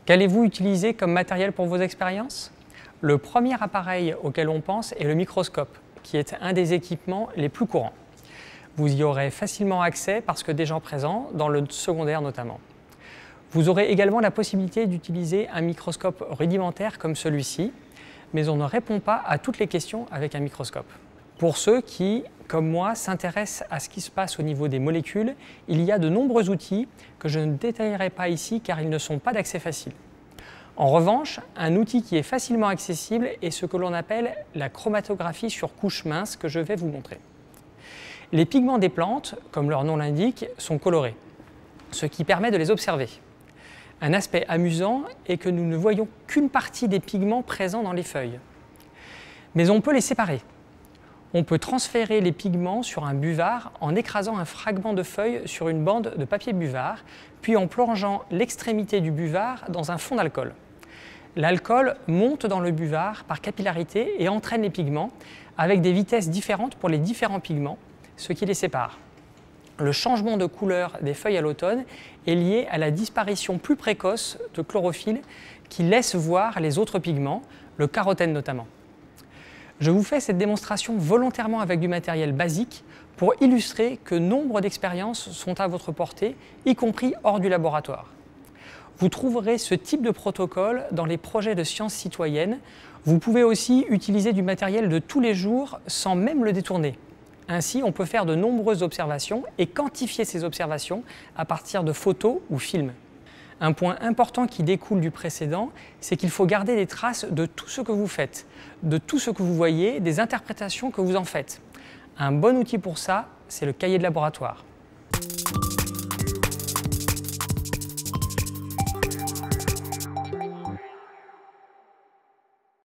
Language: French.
Qu'allez-vous utiliser comme matériel pour vos expériences? Le premier appareil auquel on pense est le microscope, qui est un des équipements les plus courants. Vous y aurez facilement accès parce que des gens présents, dans le secondaire notamment. Vous aurez également la possibilité d'utiliser un microscope rudimentaire comme celui-ci, mais on ne répond pas à toutes les questions avec un microscope. Pour ceux qui, comme moi, s'intéressent à ce qui se passe au niveau des molécules, il y a de nombreux outils que je ne détaillerai pas ici car ils ne sont pas d'accès facile. En revanche, un outil qui est facilement accessible est ce que l'on appelle la chromatographie sur couche mince que je vais vous montrer. Les pigments des plantes, comme leur nom l'indique, sont colorés, ce qui permet de les observer. Un aspect amusant est que nous ne voyons qu'une partie des pigments présents dans les feuilles. Mais on peut les séparer. On peut transférer les pigments sur un buvard en écrasant un fragment de feuille sur une bande de papier buvard, puis en plongeant l'extrémité du buvard dans un fond d'alcool. L'alcool monte dans le buvard par capillarité et entraîne les pigments avec des vitesses différentes pour les différents pigments, ce qui les sépare. Le changement de couleur des feuilles à l'automne est lié à la disparition plus précoce de chlorophylle qui laisse voir les autres pigments, le carotène notamment. Je vous fais cette démonstration volontairement avec du matériel basique pour illustrer que nombre d'expériences sont à votre portée, y compris hors du laboratoire. Vous trouverez ce type de protocole dans les projets de sciences citoyennes. Vous pouvez aussi utiliser du matériel de tous les jours sans même le détourner. Ainsi, on peut faire de nombreuses observations et quantifier ces observations à partir de photos ou films. Un point important qui découle du précédent, c'est qu'il faut garder des traces de tout ce que vous faites, de tout ce que vous voyez, des interprétations que vous en faites. Un bon outil pour ça, c'est le cahier de laboratoire.